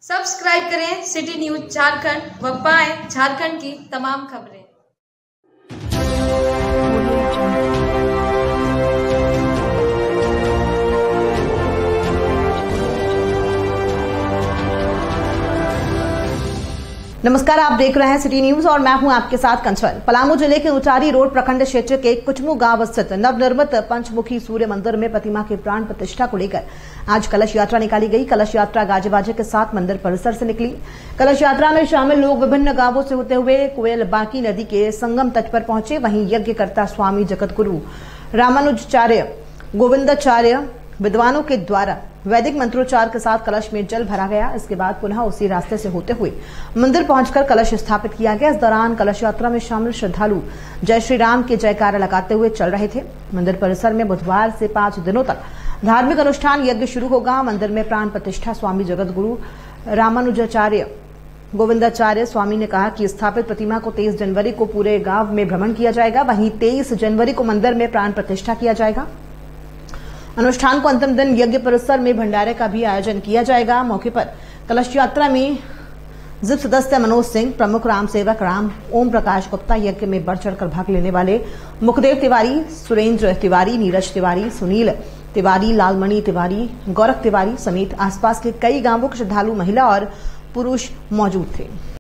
Subscribe करें city news Jharkhand व पाएं झारखंड की तमाम खबरें। नमस्कार, आप देख रहे हैं सिटी न्यूज और मैं हूं आपके साथ कंचन। पलामू जिले के उचारी रोड प्रखंड क्षेत्र के कुचमू गांव स्थित नवनिर्मित पंचमुखी सूर्य मंदिर में प्रतिमा की प्राण प्रतिष्ठा को लेकर आज कलश यात्रा निकाली गई। कलश यात्रा गाजे बाजे के साथ मंदिर परिसर से निकली। कलश यात्रा में शामिल लोग विभिन्न गांवों से होते हुए कोयल बांकी नदी के संगम तट पर पहुंचे। वहीं यज्ञकर्ता स्वामी जगतगुरु रामानुजाचार्य गोविंदाचार्य विद्वानों के द्वारा वैदिक मंत्रोच्चार के साथ कलश में जल भरा गया। इसके बाद पुनः उसी रास्ते से होते हुए मंदिर पहुंचकर कलश स्थापित किया गया। इस दौरान कलश यात्रा में शामिल श्रद्धालु जय श्री राम के जयकारा लगाते हुए चल रहे थे। मंदिर परिसर में बुधवार से 5 दिनों तक धार्मिक अनुष्ठान यज्ञ शुरू होगा। मंदिर में प्राण प्रतिष्ठा स्वामी जगतगुरु रामानुजाचार्य गोविंदाचार्य स्वामी ने कहा कि स्थापित प्रतिमा को 23 जनवरी को पूरे गांव में भ्रमण किया जाएगा। वहीं 23 जनवरी को मंदिर में प्राण प्रतिष्ठा किया जाएगा। अनुष्ठान को अंतिम दिन यज्ञ परिसर में भंडारे का भी आयोजन किया जाएगा। मौके पर कलश यात्रा में जिप सदस्य मनोज सिंह, प्रमुख राम सेवक राम ओम प्रकाश गुप्ता, यज्ञ में बढ़ चढ़कर भाग लेने वाले मुखदेव तिवारी, सुरेंद्र तिवारी, नीरज तिवारी, सुनील तिवारी, लालमणि तिवारी, गौरव तिवारी समेत आसपास के कई गांवों के श्रद्धालु महिला और पुरुष मौजूद थे।